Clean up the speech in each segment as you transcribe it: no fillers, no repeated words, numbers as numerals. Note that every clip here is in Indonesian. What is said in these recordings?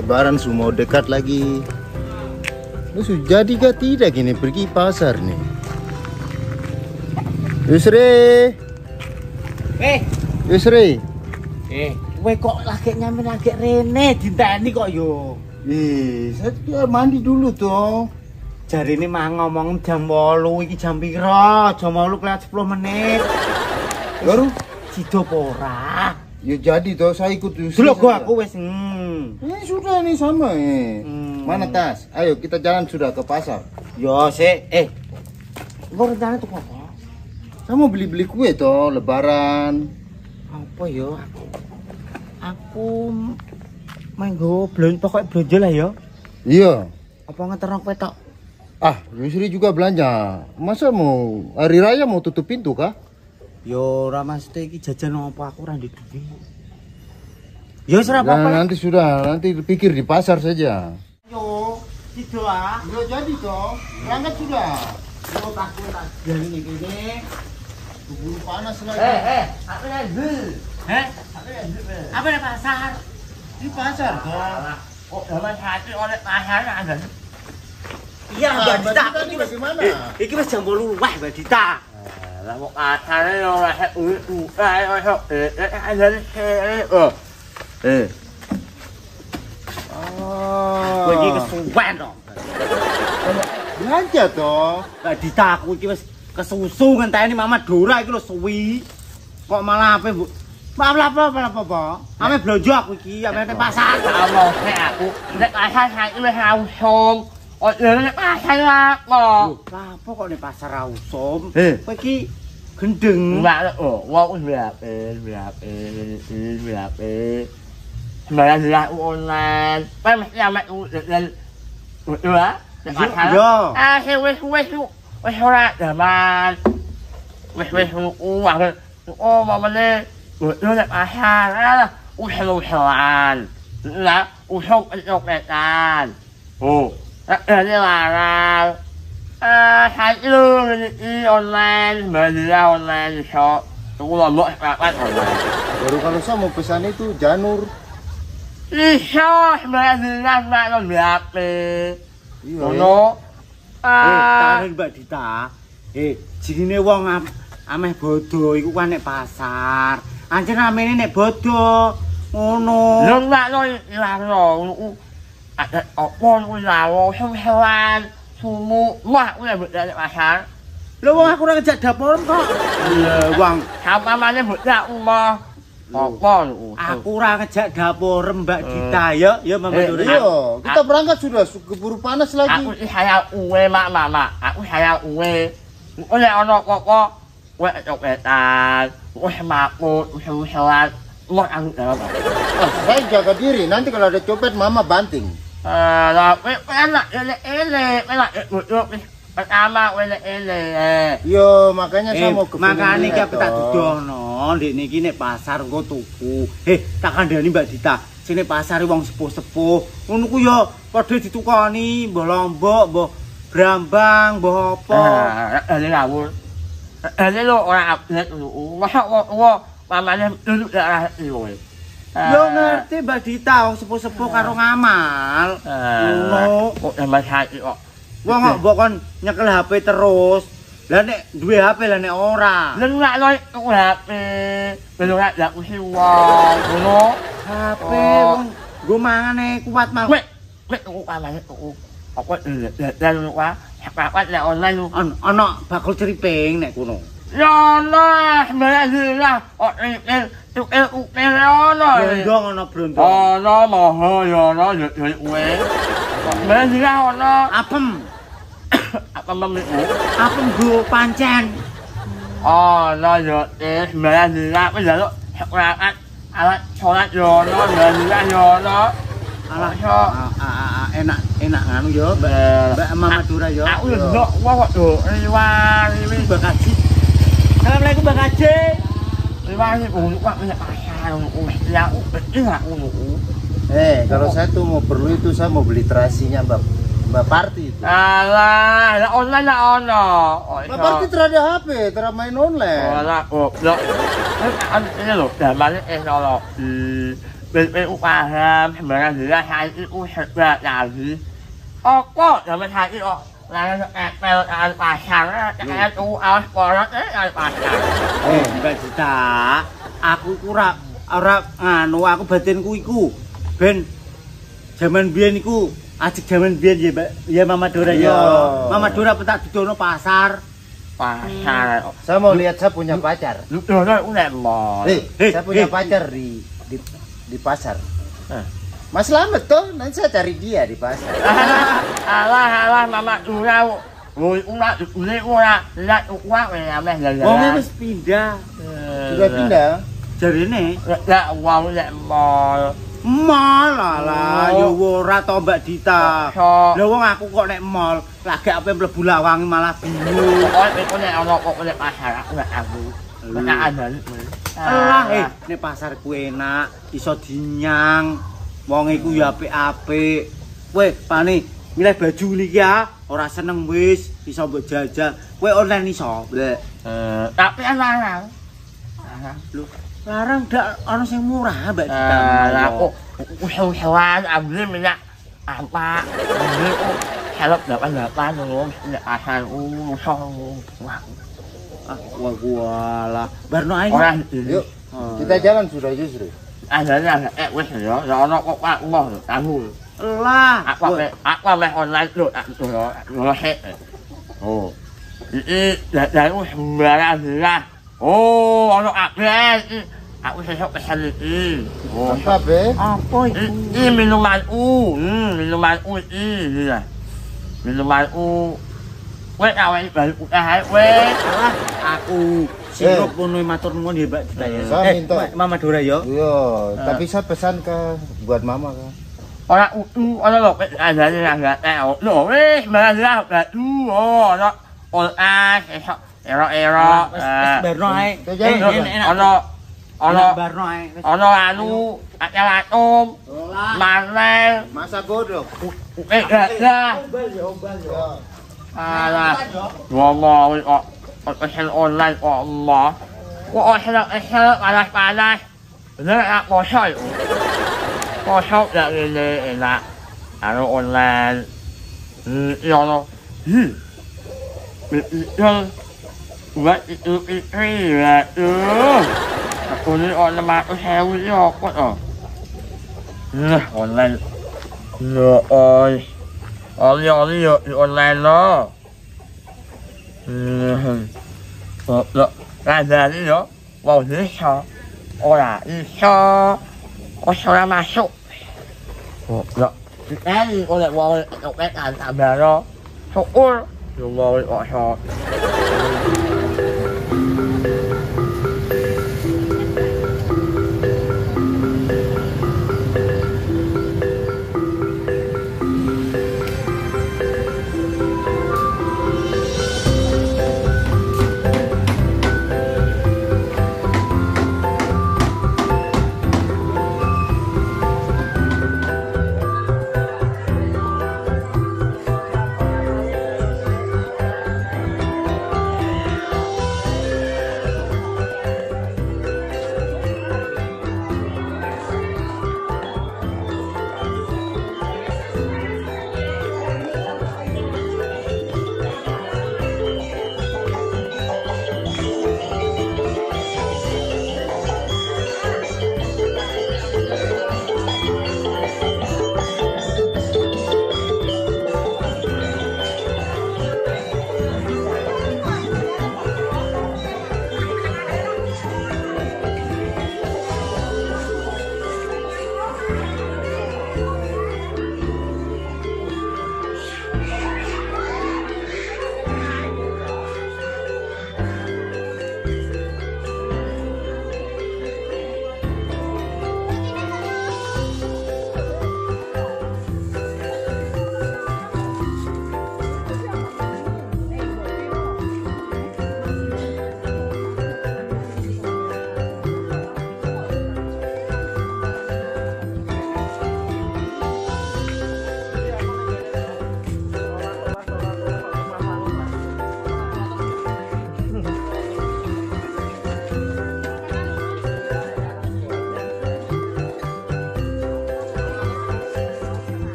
Lebaran semua dekat lagi. Lu sudah jadi gak tidak gini pergi pasar nih? Yusri, Yusri. Kowe kok lagi nyampe lagi rene dinteni kok yo. Saya juga mandi dulu toh. Jari ini mah ngomong jam 8 iki jam piro? Jam 8 lewat 10 menit. Baru Sido ora. ya jadi toh saya ikut Yusri. Dulu gua aku wis Sudah nih sama Mana tas? Ayo kita jalan sudah ke pasar. Yo sik, Gua rencana tuh apa? Saya mau beli-beli kue toh Lebaran. Apa yo aku main go pokoknya belanja lah yo. Iya. Apa ngeterno kowe tok? Yusri juga belanja. Masa mau hari raya mau tutup pintu kah? Yo ora mesti iki jajan apa aku ora ndek duit. Yo ora apa-apa. Nanti pikir di pasar saja. Yo, gitu ah. Udah jadi toh. Berangkat sudah. Yo aku tak jalan ini. Keburu panas lagi. Apa lagi? Apa di pasar? Di pasar toh. Oh, zaman hati oleh pasar ada. Iya, Mbak Mbak Dita. Dita ini bagaimana? Iki wis jam 8 wah, Mbak Dita. Lah kok katane yo ora Kowe iki kesuwen to. Belanja toh. Mbak Dita aku iki wis kesusu ngenteni Mama Dora iki lho suwi. Kok malah ape, Bu? Apa? Ame blonjo aku iki, ame ning pasar. Allah, aku nek pasar saiki wis rausum. Oh, nek pasar apa? Apa kok ning pasar rausum? Kowe iki gendeng. Enggak, wong wis berape. Sembarang jelas online. Kowe mesti amek dan yo. Wis ora zaman. Wis mamane. Nek pasar uhelan. Lah, usok-usokan. Ini larang. Satu ini online, belanja online shop. Tunggu lombok sepakat online. Baru kalau saya mau pesan itu janur. Bisa, belanja non berapa? Iya. Tahan Mbak Dita. Jinine wong ameh bodoh iku kan nek pasar. Anjen ramene nek bodoh. Ngono. Lho nek ilang ada apa kuwi lawo hewan sumu wah kuwi nek pasar. Lho wong aku ora ngejak dapur kok. Iya, wong sampamane mbok tak omah. Apa lu? Aku ora ngejak dapur Mbak Dita ya, Mbak Dora. Iya, kita berangkat sudah keburu panas lagi. Aku saya uwe mak. Aku saya uwe. Oleh ana kok wek copetan, weh makmur, hewan. Mau aku apa? Saya jaga diri, nanti kalau ada copet mama banting. Enak, pertama Yo, makanya saya mau ke makane iki tak dudono, ndek niki nek pasar engko tuku. Tak kandhani Mbak Dita, sing nek pasar wong sepuh-sepuh. Ngono ku yo padha ditukoni, mbah lombok, mbah brambang, mbah apa. Ini ngawur. Ini lho ora update lho. Wah, mamane duduk darah iki. Yo ngerti Mbak Dita wong sepuh-sepuh karo ngamal. Ngono kok tambah saiki kok. Wong kok mbok kon nyekel HP terus. Lah nek duwe HP lah nek ora. Lah nek ono HP. Belum ada kuwi wong. Ngono. HP wong nggo mangane kuat mah. Wek tuku kamane tuku. Apa dan lupa. Apa nek online ono bakul ceriping nek kono. Ya lah, alhamdulillah. Tukel ono. Brondong ono brondong. Ono moho ya ono dari kowe. Alhamdulillah ono. Apem. Apem go pancen. Ono ya alhamdulillah wis njaluk alat salat ya ono, alhamdulillah ya ono. Alah enak nganu yo Mbak Mama Dora yo. Aku yo ndok kok do liwat iki Mbak Kaji. Assalamualaikum Mbak Kaji. Liwat iki kok nek pasar ya enggak ngono. Kalau saya tuh mau perlu itu saya mau beli terasinya Mbak Parti itu. Alah, online lah ono. Mbak Parti terada HP, terada main online. Alah, ini lho, gambarnya teknologi. เป็นอุปาทานเหมือนกันหรือว่าทานที่อุเสกอย่างนี้ก็จะมาทานที่แล้วเป็นpasar Mbak Dita, aku ora nganu aku batinku iku ben jaman biyen iku ajek jaman biyen ya Mbak ya Mama Dora ya. Mama Dora petak didono pasar. Saya mau lihat saya punya pacar. Saya punya pacar di pasar. Mas Slamet tuh, nanti saya cari dia di pasar. Alah, Mama Dora. Wong wis pindah. Sudah pindah. Jarine Lek wong lek mall. Mall lah, ya ora to Mbak Dita. Lah wong aku kok nek mall, lagi ape mlebu lawange malah bingung. Pokoke nek ana kok nek pasar aku nek aku. Nek adan. Alah, nek pasar ku enak, iso dinyang. Wong iku ya apik-apik. Kowe pane milih baju niki ya, ora seneng wis iso mbok jajal. Kowe online iso. Tapi larang. Lho, larang ndak ana sing murah, Mbak Dita. Aku usaha-usahaan ambil minyak apa? Ambil kalau 8 dulu minyak asal Wah walah. Barno ae. Yuk, kita jalan sudah justru. Adanya wis ya, ana kok Pak Allah tahu. Lah, Aku meh online dulu aku yo hek. Oh. Iki dari sembarang lah. Oh, ana update. Aku sesuk pesen iki. Oh, Apa be? apa itu? Ini minuman minuman ini. Minuman wes awake balik usaha wes. Alah, aku sirup ngono matur nuwun ya Mbak Dita ya. Saya minta. Mama Dora ya. Iya, tapi saya pesan buat mama kan. Orang lho adanya enggak tahu. Lho wes malah batu. Oh, ana era. Barno ae. Ana barno ae. ana anu atom manel Masa godok. lah. Alah, ngomong kok pesen online kok Allah. Kok enak panas-panas. Bener tak kosong. Kosong tak ini enak. Anu online. Ya Allah. Yang buat itu ya tuh. Aku ni online 100,000 ya kok. Online. Ya oi. Oli online lo. Lo ada ni lo. Mau bisa. Ora bisa. Ora masuk. Lo. Ini oleh mau kan tambah lo. Syukur. Yo mau kok.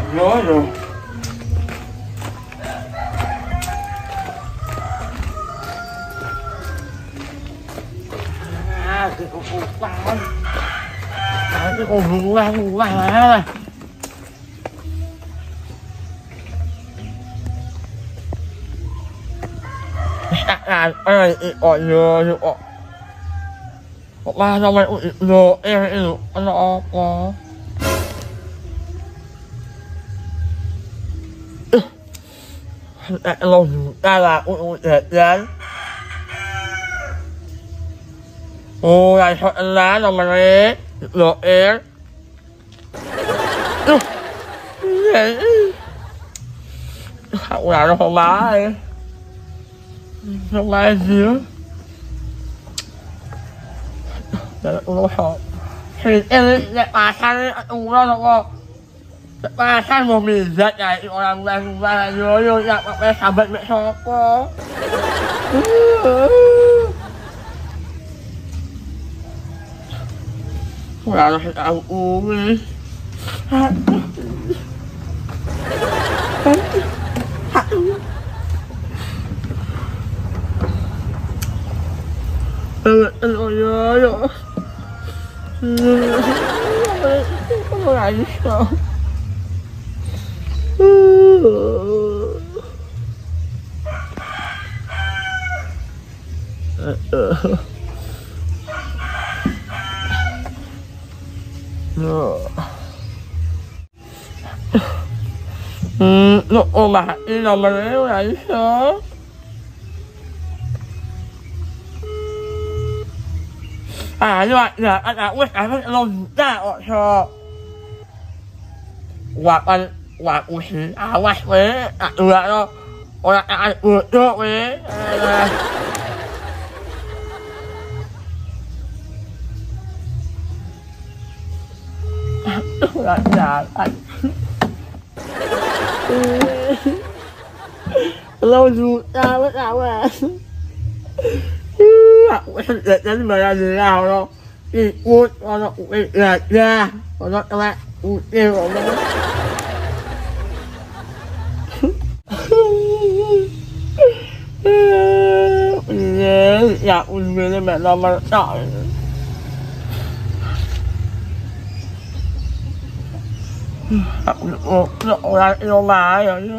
Yo. Cái con hùng lăng này. Ơi, gọi nhờ ba sao mày nhờ em nó có lòng ta là dán ô lại chọn lá rồi mà đấy rồi em không là nó không má đi không má gì á nó sợ thì em lại bà sang uống nó có bà sang một mình giật này còn làm ra nhớ vô gặp bạn bè khám bệnh mẹ cho có không là nó sẽ uống đi rồi không có lại sao nó mà đi nào mà lấy lại sao như vậy là anh đã quyết cái phần lòng ra ở cho hoặc anh hoặc uống hoặc với đó hoặc anh được với là anh lâu dù ra mất nào à đến mà là gì nào đâu đi uống nó uống ra nó các bạn uống nhiều rồi đó dạ uống về lên mẹ nó mà đợi nó lại nó mà rồi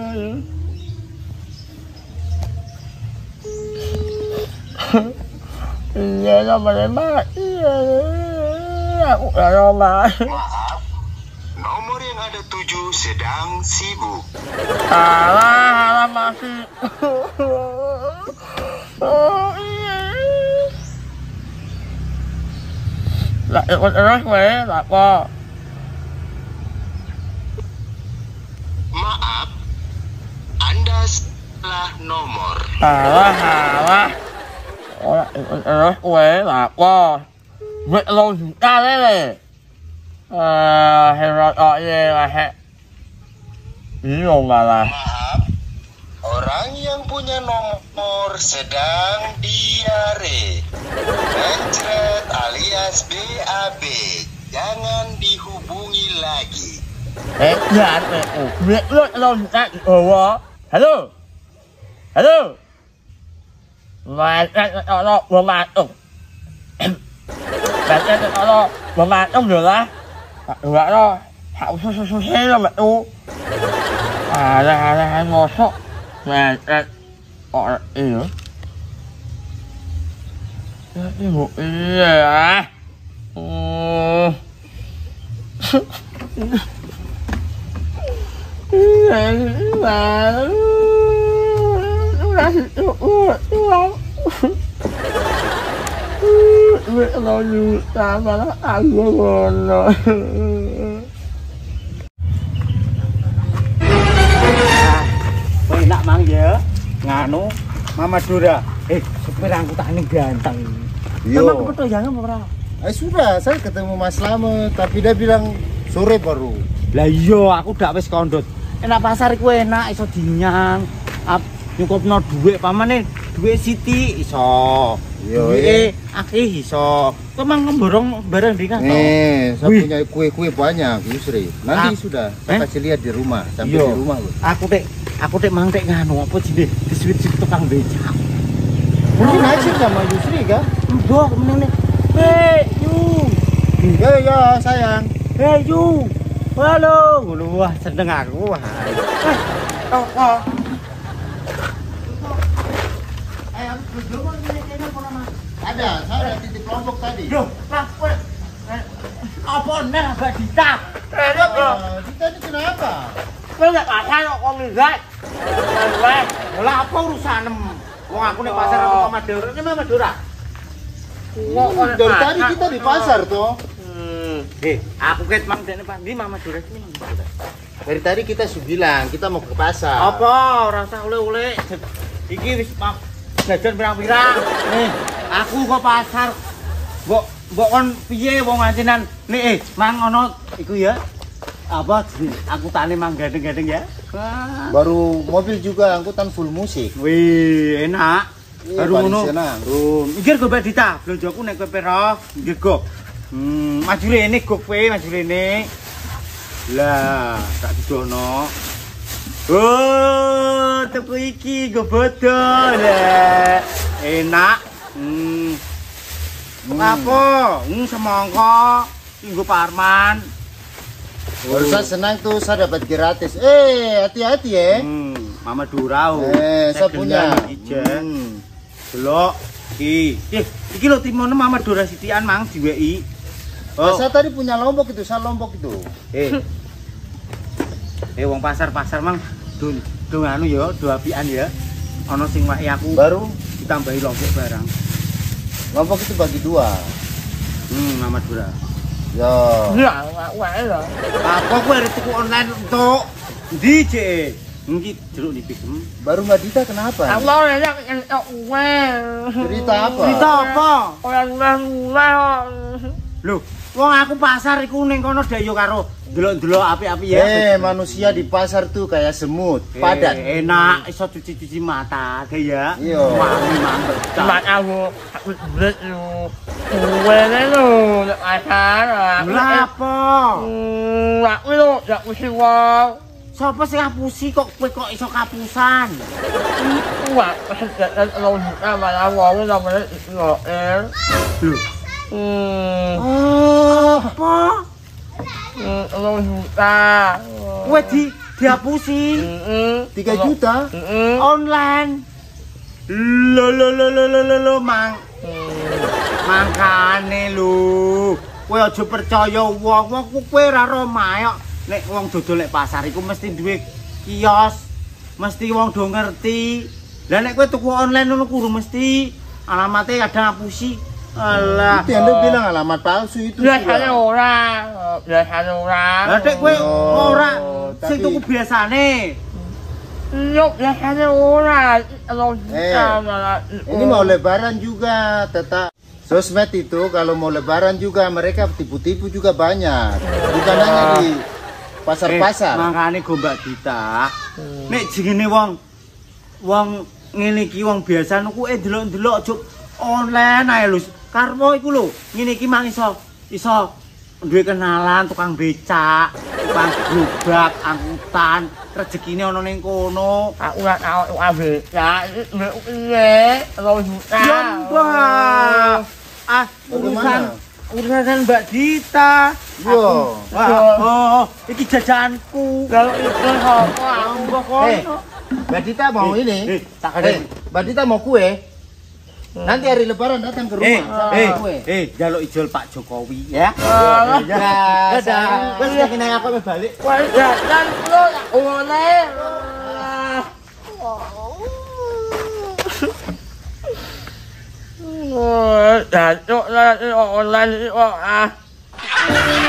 iya sama lembah iya aku lama maaf nomor yang ada 7 sedang sibuk alah masih oh iya lại còn rất mấy là co maaf Anda salah nomor alah quê là co vậy lâu chúng ta đấy này hẹn gọi về là hẹn ý đồ là maaf orang yang punya nomor sedang diare mencret alias BAB jangan dihubungi lagi dạ việc luôn lâu chúng ta hello và nó vừa mà và nó vừa mà trong rửa ra rửa nó hậu xe ra mà u là một số mà gọi gì nữa cái một gì à là biết nó như ta mà nó ăn ngon rồi enak mang ya nganu Mama Dura supir angkutan ini ganteng memang kepedoyangan apa? Sudah saya ketemu Mas Slamet tapi dia bilang sore baru lah iya aku udah wis kondot enak pasar iku enak iso dinyang nyukupno dhuwit pamane dhuwit Siti iso Yo, akeh iso. Kok mang ngemborong barang di kantor. saya punya kue-kue banyak, Yusri. Nanti sudah saya kasih lihat di rumah, sampai di rumah loh. Aku mang nganu apa jenenge? Diswit-swit tukang becak. Mungkin naksir sama Yusri kan? Mbok menene. Yu. Ya sayang. Yu. Halo. Wah, seneng aku. Ada, saya ada titip lombok tadi. Loh, lah kowe. Apa nek gak ditap? Kita ini kenapa? Kowe gak pasar kok minggat. Lah apa urusanem? Wong aku nek pasar aku sama Madura. Ini mah Madura. Dari tadi kita di pasar toh. Aku ket mang dene Pak Ndi Mama Madura sini. Dari tadi kita bilang kita mau ke pasar. Apa ora usah oleh-oleh. Iki wis jajan pirang-pirang. Aku kok pasar. Mbok kon piye wong ancenan nek mang ono iku ya. Apa aku tane mang gandeng-gandeng ya. Baru mobil juga angkutan full musik. Wih, enak. Baru ngono. Mikir go Mbak Dita, blonjoku nek kowe piro? Mikir go. Maju rene go kowe, maju rene. Lah, tak didono. Oh, tuku iki go bodol. Enak. Apa? Semangka. Nggo Parman. Barusan senang tuh saya dapat gratis. Hati-hati ya. Mama Durau. Saya punya. Delok iki lho timono Mama Dura Sitian mang diweki. Saya tadi punya lombok itu, saya lombok itu. Wong pasar-pasar mang do anu ya, do apian ya. Ana sing waki aku baru ditambahi lombok barang. Lombok itu bagi 2. Mama Dura. Ya. Ya, wae lho. Apa kowe arep tuku online entuk? Ndi cek? Iki jeruk nipis. Baru Mbak Dita kenapa? Allah ya wae. Cerita apa? Cerita apa? Orang Loh, wong aku pasar iku ning kono dayo karo delok-delok api-api ya. Manusia di pasar tuh kayak semut, padat. Enak, iso cuci-cuci mata, ya. Iya. Wangi mantep. Mak aku belet lu. Wene lu nek pasar. Lah apa? Aku lu jak mesti wong. Sopo sing ngapusi kok kowe kok iso kapusan? Wah, lo malah wong namanya Israel. Loh. Apa? Lo juta. Kowe diapusi 3 juta online. Lo mang. Mangkane lho. Kowe aja percaya wong kowe ora ro mayok. Nek wong dodol nek pasar iku mesti duwe kios. Mesti wong do ngerti. Lah nek kowe tuku online ngono kudu mesti alamate kadang ngapusi. Alah. Itu yang lu bilang alamat palsu itu. Biasanya orang. Lah nek kowe ora sing tuku biasane. Yuk, biasanya orang. Ini mau lebaran juga, tetap sosmed itu kalau mau lebaran juga mereka tipu-tipu juga banyak. Bukan hanya di pasar-pasar. Makane go Mbak Dita. Nek jenenge wong ngene iki wong biasa niku delok-delok juk online ae lho. Karmo iku lho, ngene iki mang iso duwe kenalan tukang becak, tukang gerobak, angkutan, rezekine ana ning kono. Aku ora tau becak, piye? Lo juta. Urusan Mbak Dita. Yo. Iki jajanku. Kalau itu apa? Mbak Dita mau ini. Mbak Dita mau kue. Nanti hari lebaran datang ke rumah. Jaluk ijol Pak Jokowi ya. Dadah. Wes kene aku balik. Wes jajan lu oleh. Datuk lah online kok